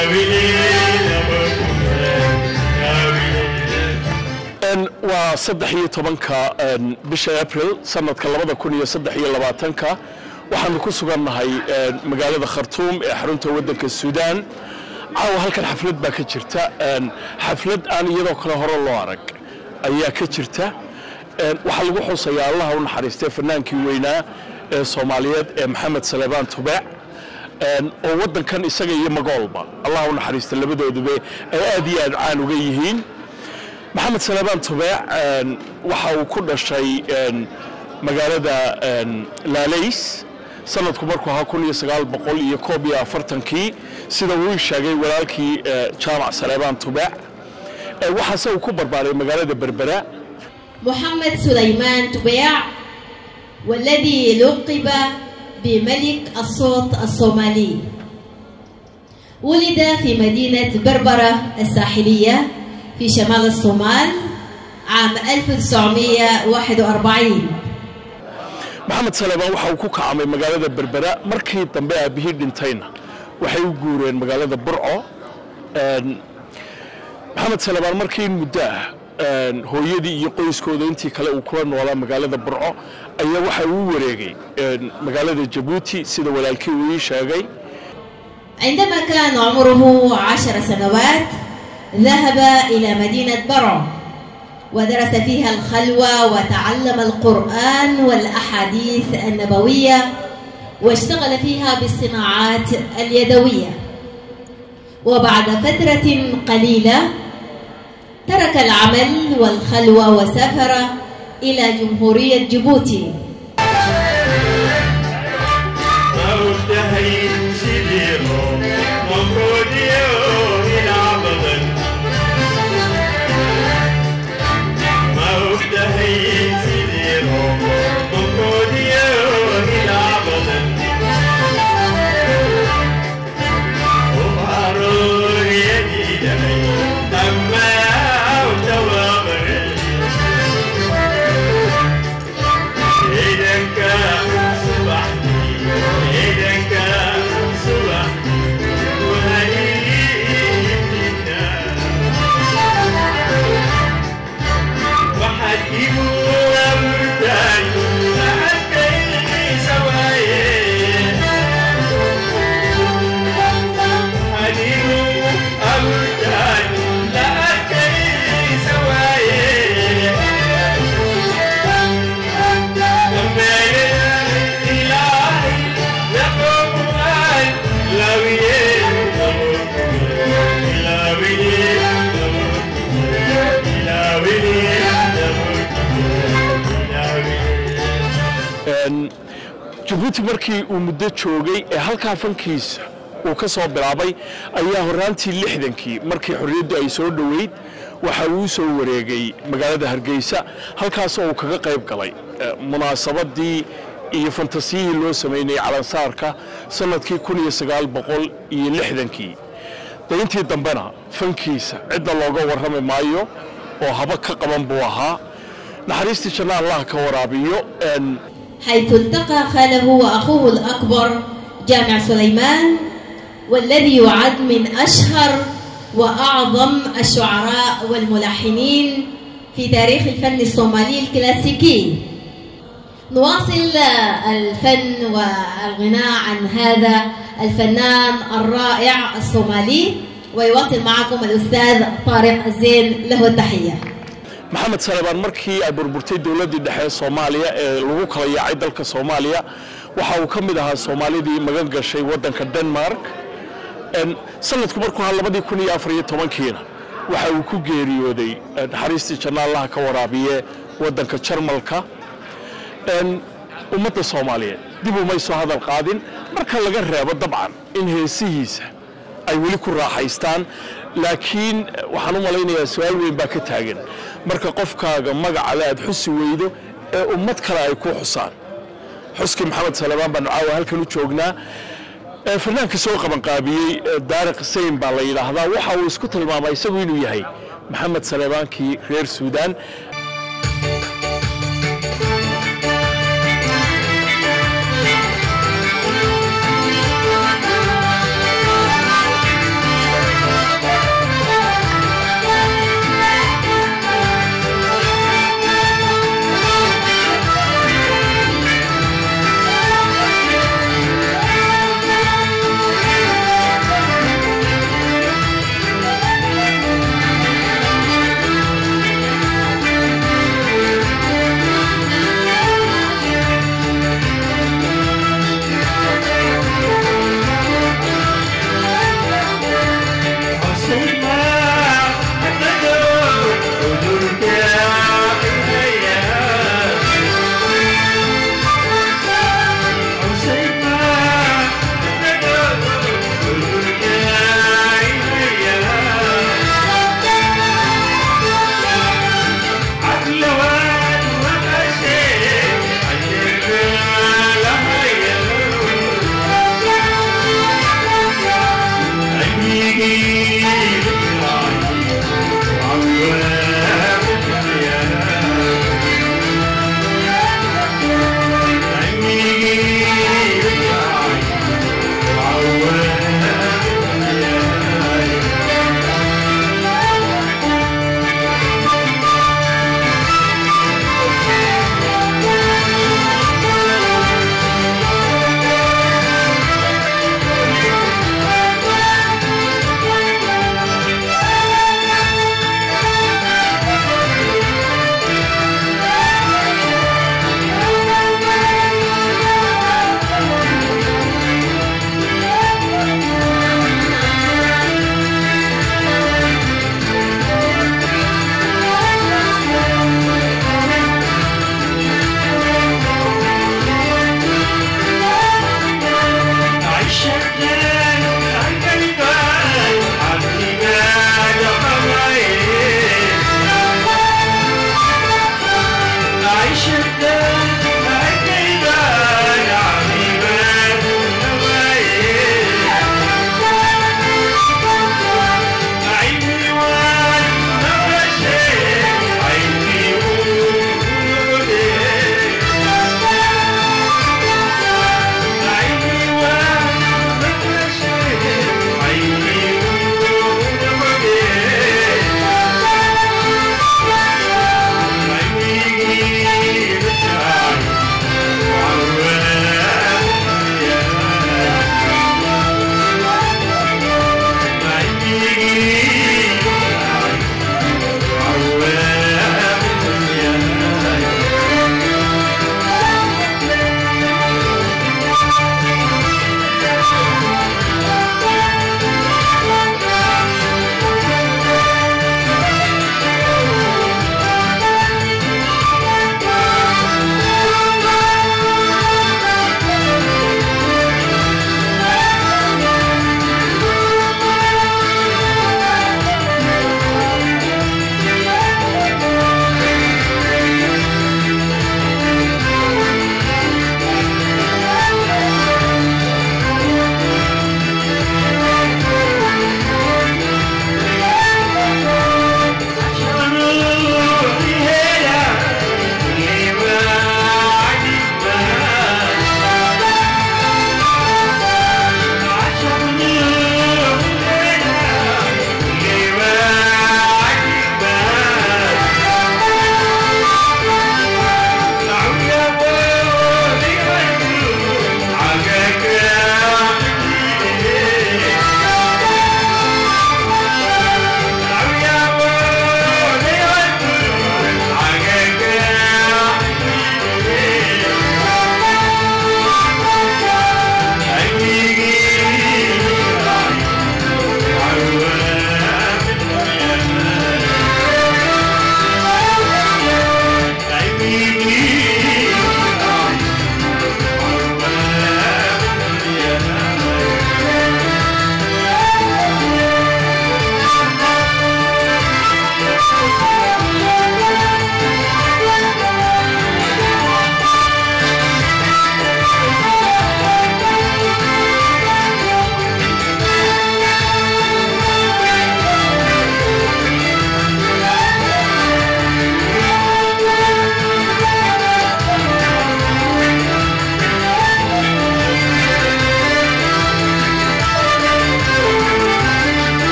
وصدحية طبنكا بش أبريل سنة كلامة كونية صدحية لبعتنكا وحنا كسرنا هاي مقالة خرطوم حرنت ودك السودان عاو هالك حفلة باكتشرتا حفلة أنا يروح لهور اللوارق أيها كتشرتا وحلو حصيا الله ونحرسته فنان كوينا صوماليات محمد سليمان تبع وودن كان يسقي مقالبة الله ونحرسته اللي بدو دبي أدي عن وجيهين محمد سليمان تبع وحاو كل شيء مقالة لاليس سنة كبركو هاكون يسقال بقول يكوبيا فرتنكي سيدا ويشاقي ولالكي جامع سليمان تبع وحاسو كبر باري مقالة بربراء محمد سليمان تبع والذي لقب بملك الصوت الصومالي ولد في مدينة بربرة الساحلية في شمال الصومال عام 1941 محمد سليمان waxa uu ku kacay magaalada Berbera markii dambe aabihii dhintayna waxay u guureen magaalada Burco Maxamed Saleebaan markii muddo hooyadii iyo qoyskooda intii kale uu kula noolaa magaalada Burco ayaa waxa uu wareegay magaalada Djibouti sida walaalkii uu sheegay عندما كان عمره 10 سنوات ذهب إلى مدينة برع ودرس فيها الخلوة وتعلم القرآن والأحاديث النبوية واشتغل فيها بالصناعات اليدوية وبعد فترة قليلة ترك العمل والخلوة وسافر إلى جمهورية جيبوتي Djibouti markii uu muddo joogay halka fankiisa uu ka soo bilaabay ayaa horaantii 60kii markii xorriyadu ay soo dhaweyd waxa uu soo wareegay magaalada Hargeysa halkaas oo uu kaga qayb galay munaasabadii iyo fantasiyada loo sameeyay calansaarka sanadkii 1960kii intii dambena fankiisa cidda looga warramay maayo oo haba ka qaban buu ahaa naxariistii janna Allah ka waraabiyo حيث التقى خاله وأخوه الأكبر جامع سليمان والذي يعد من أشهر وأعظم الشعراء والملحنين في تاريخ الفن الصومالي الكلاسيكي. نواصل الفن والغناء عن هذا الفنان الرائع الصومالي ويواصل معكم الأستاذ طارق الزين له التحية. محمد سليمان markii ay burburtay dawladda dhexe Soomaaliya ee lagu kala yaacay dalka Soomaaliya waxa uu kamid ahaa Soomaalidii magan gashay wadanka Denmark sanadku markuu 2014kiina waxa uu ku geeriyooday naxariistii janna Allah ka waraabiye wadanka Jarmalka ummadda Soomaaliyeed dib u mayso hadal qaadin marka laga reebo dabcan in heesihiisa ay wali ku raaxaystaan laakiin waxaan u maleynayaa su'aal weyn baa ka taagan marka qofkaaga magaca la xusi weydo ee ummad kale ay ku xusaan xuski Maxamed Saleebaan baan caawa halkan u joognaa fanaanka soo qaban qaabiyay Daariq Sayn baa la yiraahdaa waxa uu isku tilmaamay isagu inuu yahay Maxamed Saleebaankii reer Suudaan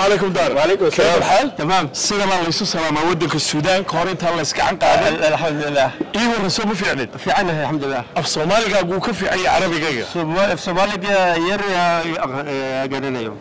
عليكم دار. وعليكم السلام. كيف الحال؟ تمام. سلام الله يسوس سلام ودك السودان كهورين تلا يسكعن قاعد. الحمد لله. إيه ورسوم في عند. في عنها الحمد لله. في الصومال قاعد كفي أي عربي جاي. في الصومال يا جننا يوم.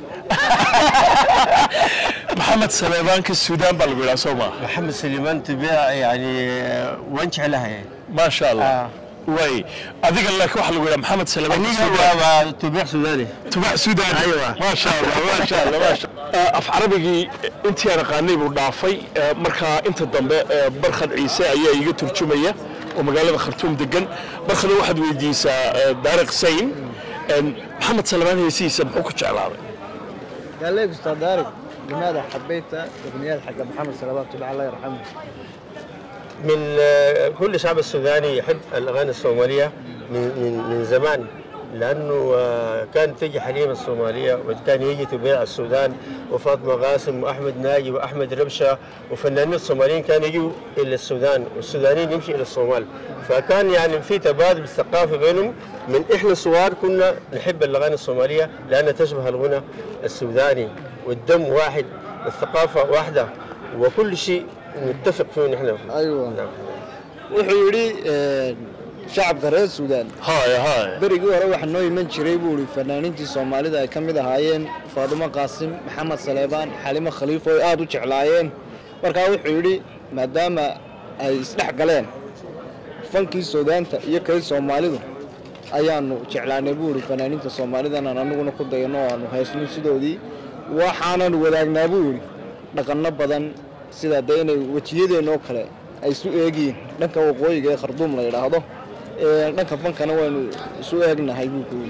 محمد سليمان كالسودان بلغوا صوما. محمد سليمان تبيع يعني وانش عليها يعني. ما شاء الله. وي أذيك الله كوحل ولا محمد سليمان السودان تبيع سوداني. تبع سوداني. أيوة. ما شاء الله ما شاء الله ما شاء الله. أف عربي أنت يا رقاني بودافي مركا أنت الضم برخد عيسى أيه يترجمية ومقالة خرطوم دقن برخد واحد ويديس دارق سين محمد سليمان يسي سمحوك شعلاري. قال لي أستاذ دارق لماذا حبيت أغنيات حق محمد سليمان تبع الله يرحمه؟ من كل شعب السوداني يحب الأغاني الصومالية من زمان لأنه كان تجي حليمة الصومالية وكان يجي تبيع السودان وفاطمة قاسم وأحمد ناجي وأحمد ربشة وفنانين الصوماليين كانوا يجوا إلى السودان والسودانيين يمشي إلى الصومال فكان يعني في تبادل ثقافي بينهم من إحنا صغار كنا نحب الأغاني الصومالية لأنها تشبه الغنى السوداني والدم واحد الثقافة واحدة وكل شيء نتفق فيه نحن. أيوة. نعم. وحيري شعب غير السودان. هاي. بريقوا روح النوي من شريبوري فنانين الصومالي ذا كم ذا هايين فاطمة قاسم محمد سليمان حليمة خليفة آدو شعلاين بركاو حيري ما دام يسلح قلين فنكي السودان يكيد الصومالي ذا أيانو شعلان بوري فنانين الصومالي ذا أنا نقول ينو أنو هيسني سدودي وحنا نودعنا بوري نقلنا بدن sida deynay wajiyadeenoo kale ay isu eegiin dhanka waqooyiga ee Khartoum la yiraahdo dhanka fankana waynu isu eegnahay buu ku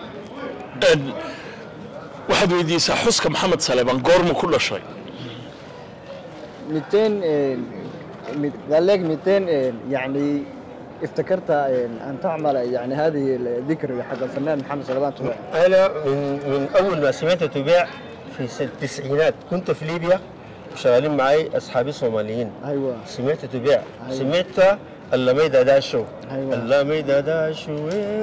waxaad weydiisaa xuska maxamed saleeban goorma ku dhashay 200 يعني افتكرت أن تعمل يعني هذه الذكر حق الفنان محمد سليمان تبع. أنا من أول ما سمعت تبيع في التسعينات كنت في ليبيا شغالين معي أصحابي صوماليين. أيوة. سمعت تبيع. أيوة. سمعت اللميدة داشو. أيوة. اللميدة داشو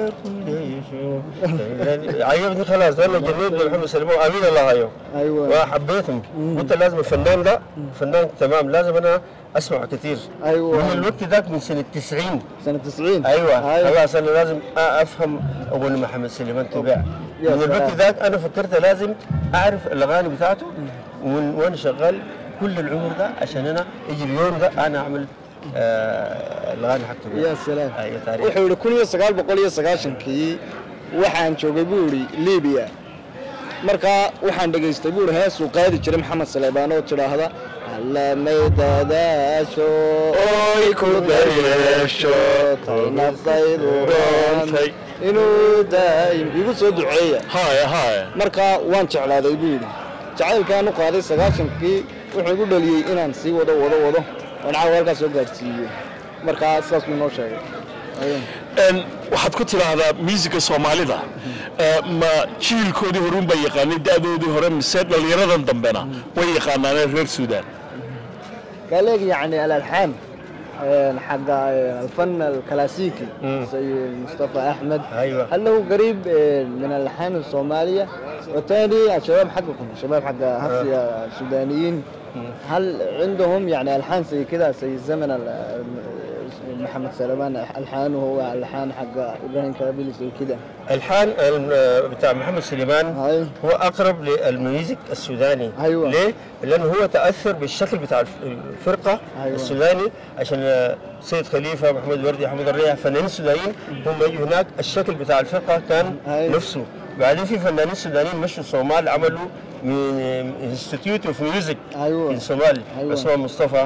عجبني خلاص أنا جنيت محمد سليمان أمين الله غيره. أيوة. وحبيتهم. قلت لازم الفنان ده فنان تمام لازم أنا أسمع كثير. أيوة. من الوقت ذاك من سنة 90. سنة 90. أيوة. خلاص أنا لازم أفهم أول محمد سليمان تبيع. من الوقت ذاك أنا فكرت لازم أعرف الأغاني بتاعته وأنا شغال كل العمر ده عشان أنا يجي اليوم ده أنا أعمل الأغاني حقته. يا سلام. أيوة تاريخ. وحول كل يسقال بقول يسقال شنكي وحن شوقبوري ليبيا. مركا وحن دقيستي بور هاس وقائد جري محمد سليمان وترى هذا الله ميدا داشو أوي كودريشو تينا فايدوران إنه دايم يقول صوت دعية. هاي. مركا وان شعل هذا يقول. شعل كانوا قاعدين سقاشن كي ويقول لي إن نسي وضو ونعاول كسر قرتيه. مركا أساس منه شيء. waxaad ku tiraahdaa musiga Soomaalida ma jiilkoodii horun bay yaqaanay daadoodii hore mise dhalinyaradan dambena way yaqaanaan reer Suudaan قال يعني الألحان حق الفن الكلاسيكي زي مصطفى أحمد. أيوة. هل هو قريب من الألحان الصومالية وتاني الشباب حقكم الشباب حق هسي السودانيين هل عندهم يعني ألحان زي كذا زي زمن محمد سليمان ألحان وهو ألحان حق إبراهيم كابيل زي كذا؟ الحان بتاع محمد سليمان هو أقرب للميوزك السوداني. أيوة. ليه؟ لأنه هو تأثر بالشكل بتاع الفرقة. أيوة. السوداني عشان سيد خليفة محمد وردي محمد الريح فنانين السودانيين هم يجوا هناك الشكل بتاع الفرقة كان. أيوة. نفسه بعدين في فنانين سودانيين مشوا الصومال عملوا من انستيتيوت اوف ميوزك. أيوة. في الصومال. أيوة. اسمه مصطفى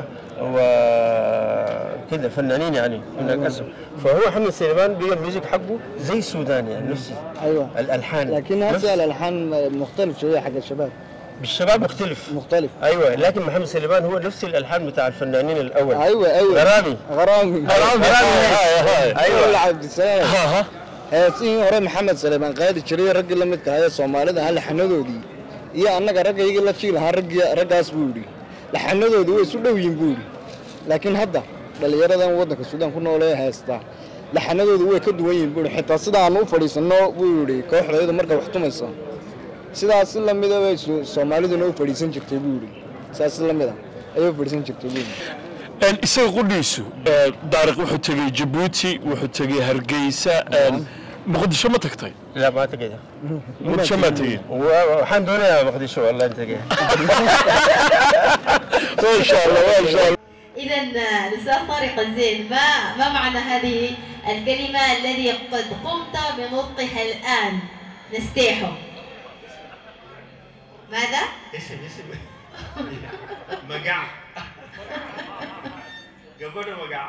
وكذا فنانين يعني هناك. أيوة. فهو محمد سليمان بيجي الميوزك حقه زي السوداني يعني نفسه. أيوة. الألحان لكن هسه الألحان مختلف شوية حق الشباب. بالشباب مختلف. ايوه لكن محمد سليمان هو نفس الالحان بتاع الفنانين الاول. ايوه غرامي ايوه عبد السلام هاسين هore محمد سليمان قاعد يشري رجل لمد كهاي Soomaalida hal xanadoodii iyo annaga rag iyaga la jiil ha ragaas buuri la xanadoodii way isu dhow yihiin buuri laakiin hadda dhalinyaradan wadanka Suudaan ku nool ee haysta la xanadoodii way ka duwan yihiin buuri xitaa sida aan u fadhiisano buuri kooxdayda marka wax tumayso sidaas la mid ah bay Soomaaliduna u fadhiisan jirtay buu yiri sidaas la mid ah ayuu fadhiisan jirtay buu isaga qudhiisu daariq wuxuu tagay Djibouti wuxuu tagay Hargeysa مقدشة ما تكتي؟ لا ما تكتي. مقدشة ما تجي. والحمد لله مقدشة والله انت جاي. ما شاء الله ما شاء الله. إذا الأستاذ طارق الزين ما معنى هذه الكلمة الذي قد قمت بنطقها الآن؟ نستيحه. ماذا؟ اسم مقع. قبل مقع.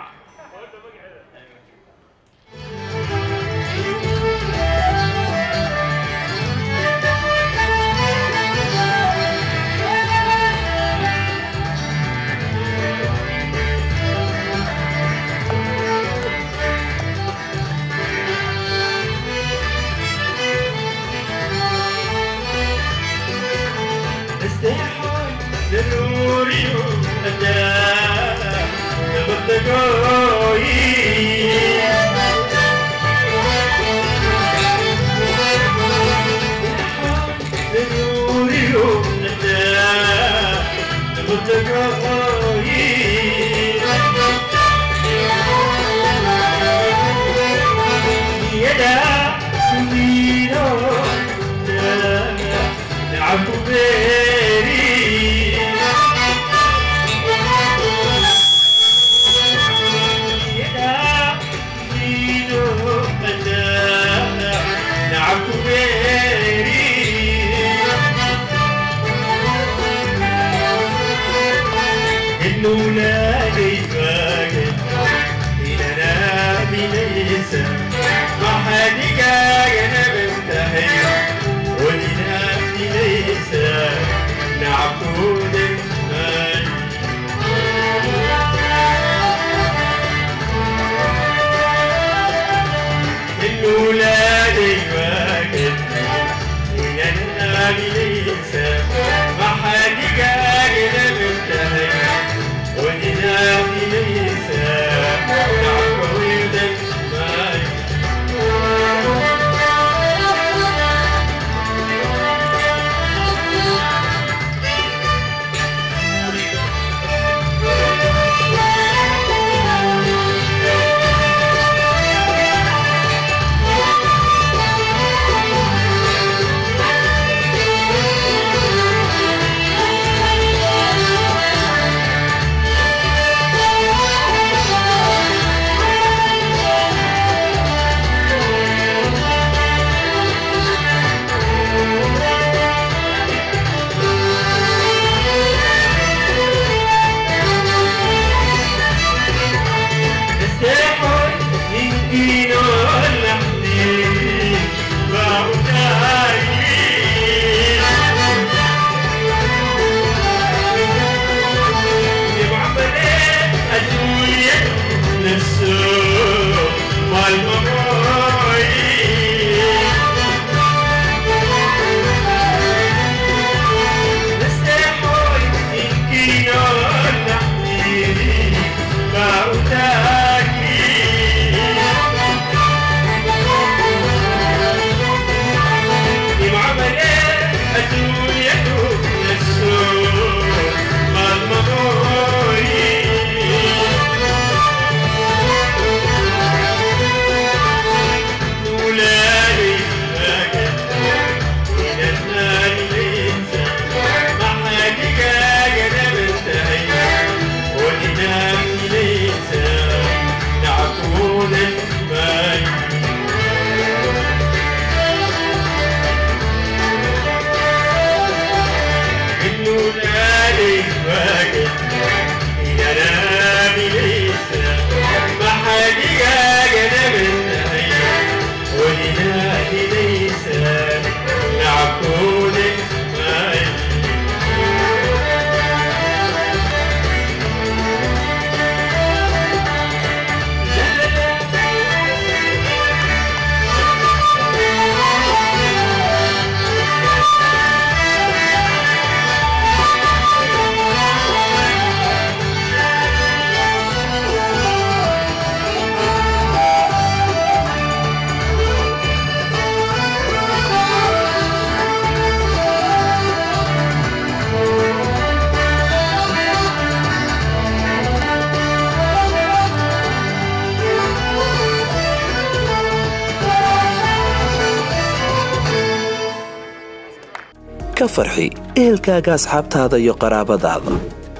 ka farxi ehelkaaga asxaabtaada iyo qaraabadaada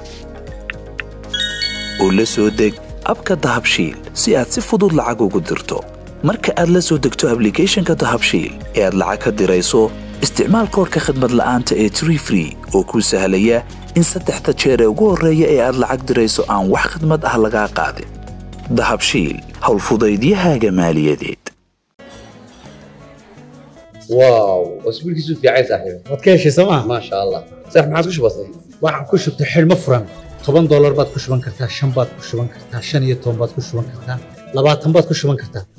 oo la soo deg abka dahabshiil si aad si fudud lacag ugu dirto marka aad la soo degto applicationka dahabshiil ee aad lacag ka dirayso isticmaal koodhka khidmad la'aanta ee Tree Free oo kuu sahlaya in 3 jeer ee ugu horreeya ee aad lacag dirayso aan wax khidmad ah lagaa qaadin dahabshiil hawl fudaydiyahaaga maaliyadeed واو اسبوع كيسو في عايز صاحبي waad ka heshay sooma ما شاء الله صح ما عاد وش بصير waxaan ku shubtay xidhmo furan $10 baad ku shuban kartaa 5 baad ku shuban kartaa 15 baad ku shuban kartaa 20 baad ku shuban kartaa